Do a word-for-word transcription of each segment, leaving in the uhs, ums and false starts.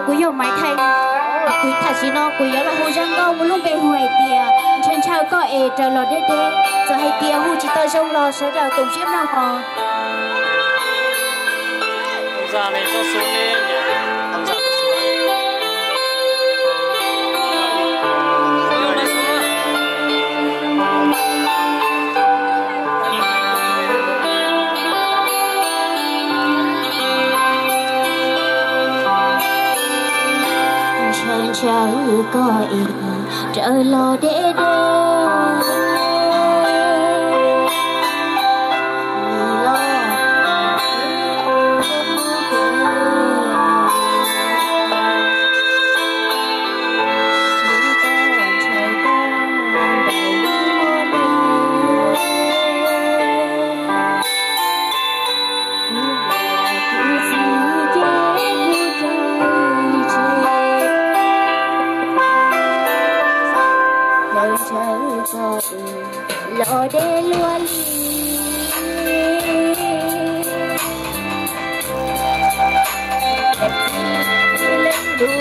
của yêu máy thay quý thà chỉ nó quý yếu là hồ răng câu một lúc về hồi tiề trên trao có ế trở lọt đế đế giờ hay tiề hồ chỉ tao trong lò sẽ đào tổng chiếc nào hò giờ này có số lên nhỉ ông già chờ có ý trở lo để lo để luôn lên đủ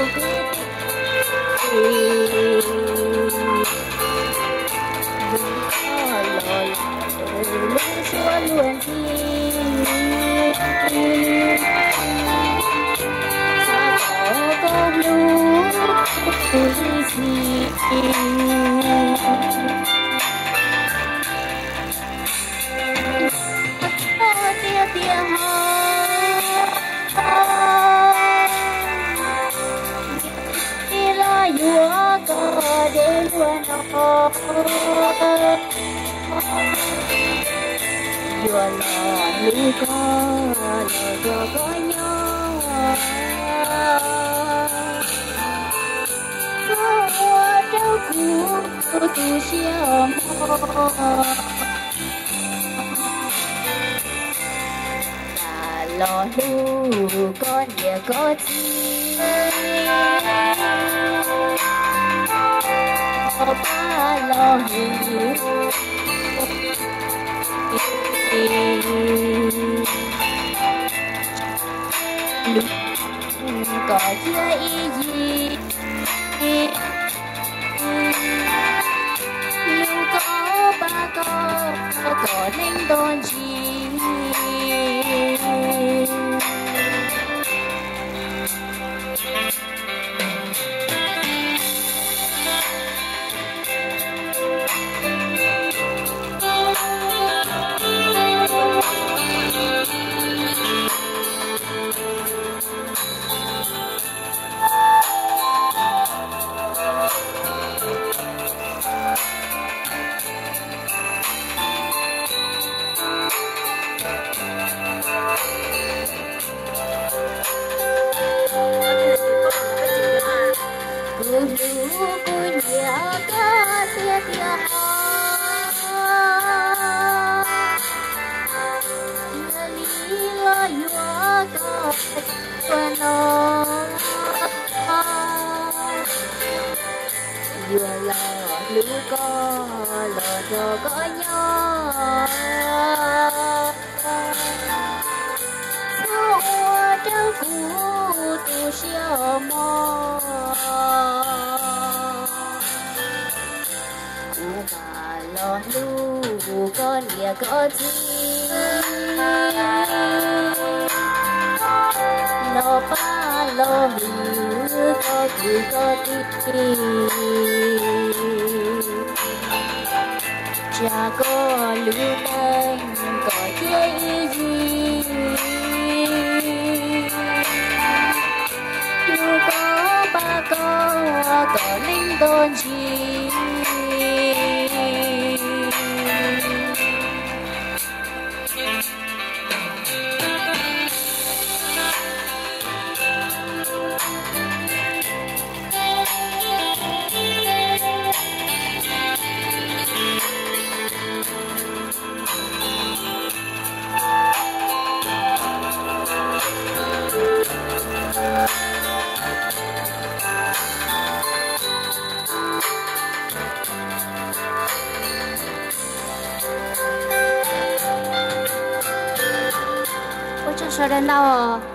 luôn con để luôn nó vừa là lưu có là vừa có nhau có đâu cũng tu siêu là lo lu con nhà có chi ba lo hiểu lúc có chưa ý gì lúc có ba có có nên đón gì vừa là lũ có lò cho có nhau sao trao cũ tu siêu mò mà lo lũ con nhà có gì lo ba lo hiểu có gì có đi cha có lưu men có chơi gì lưu có ba có có linh đồn gì sao đến đâu